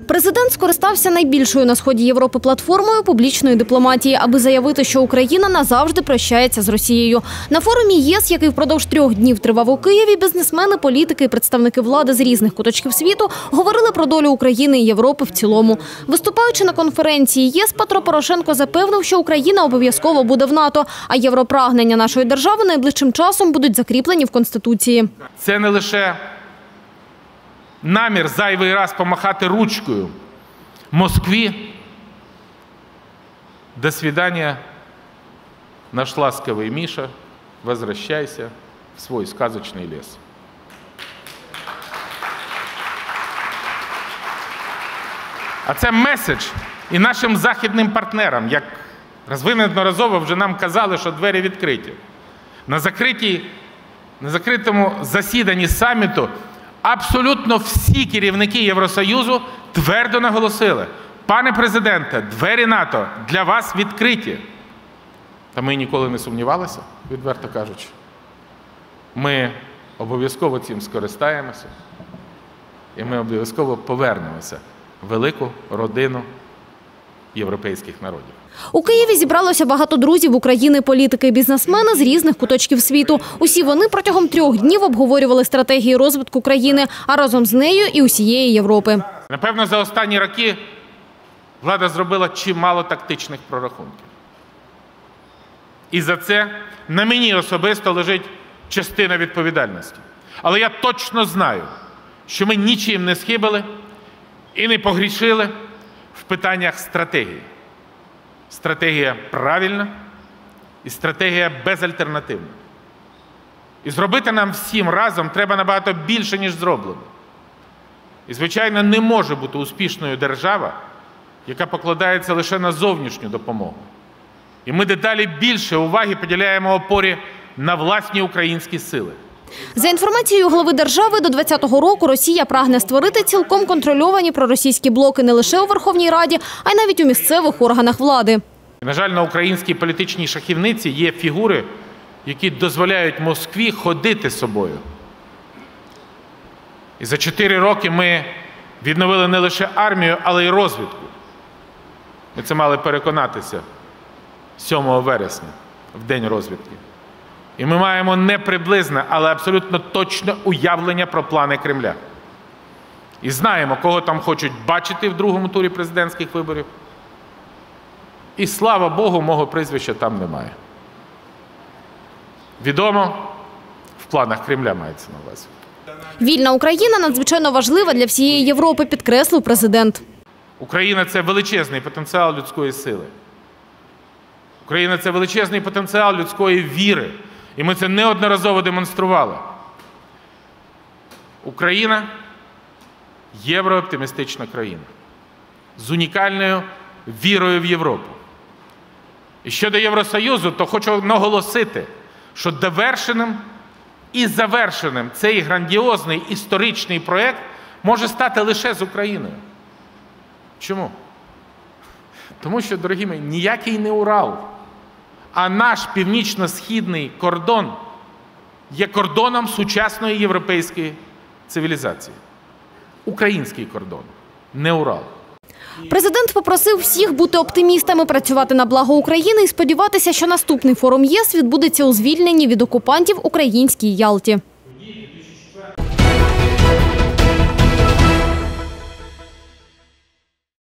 Президент скористався найбільшою на сході Європи платформою публічної дипломатії, аби заявити, що Україна назавжди прощається з Росією. На форумі ЄС, який впродовж 3 днів тривав у Києві, бізнесмени, політики і представники влади з різних куточків світу говорили про долю України і Європи в цілому. Виступаючи на конференції ЄС, Петро Порошенко запевнив, що Україна обов'язково буде в НАТО, а європрагнення нашої держави найближчим часом будуть закріплені в Конституції. Це не лише намір зайвий раз помахати ручкою Москві. До свидания, наш ласковый Миша, возвращайся в свой сказочный лес. А це меседж і нашим західним партнерам, як неодноразово вже нам казали, що двері відкриті. На закритому засіданні саміту абсолютно всі керівники Євросоюзу твердо наголосили: пане президенте, двері НАТО для вас відкриті. Та ми ніколи не сумнівалися, відверто кажучи. Ми обов'язково цим скористаємося, і ми обов'язково повернемося в велику родину європейських народів. У Києві зібралося багато друзів України, політики і бізнесмени з різних куточків світу. Усі вони протягом 3 днів обговорювали стратегії розвитку країни, а разом з нею і усієї Європи. Напевно, за останні роки влада зробила чимало тактичних прорахунків. І за це на мені особисто лежить частина відповідальності. Але я точно знаю, що ми нічим не схибили і не погрішили в питаннях стратегії. Стратегія правильна і стратегія безальтернативна. І зробити нам всім разом треба набагато більше, ніж зроблено. І, звичайно, не може бути успішною держава, яка покладається лише на зовнішню допомогу. І ми дедалі більше уваги приділяємо опорі на власні українські сили. За інформацією глави держави, до 2020 року Росія прагне створити цілком контрольовані проросійські блоки не лише у Верховній Раді, а й навіть у місцевих органах влади. На жаль, на українській політичній шахівниці є фігури, які дозволяють Москві ходити собою. І за 4 роки ми відновили не лише армію, але й розвідку. Ми це мали переконатися 7 вересня, в День розвідки. І ми маємо не приблизне, але абсолютно точне уявлення про плани Кремля. І знаємо, кого там хочуть бачити в другому турі президентських виборів. І, слава Богу, мого прізвища там немає. Відомо, в планах Кремля мається на увазі. Вільна Україна надзвичайно важлива для всієї Європи, підкреслив президент. Україна – це величезний потенціал людської сили. Україна – це величезний потенціал людської віри. І ми це неодноразово демонстрували. Україна – єврооптимістична країна. З унікальною вірою в Європу. І щодо Євросоюзу, то хочу наголосити, що довершеним і завершеним цей грандіозний історичний проєкт може стати лише з Україною. Чому? Тому що, дорогі мої, ніякий не Урал, а наш північно-східний кордон є кордоном сучасної європейської цивілізації. Український кордон, не Урал. Президент попросив всіх бути оптимістами, працювати на благо України і сподіватися, що наступний форум ЄС відбудеться у звільненій від окупантів українській Ялті.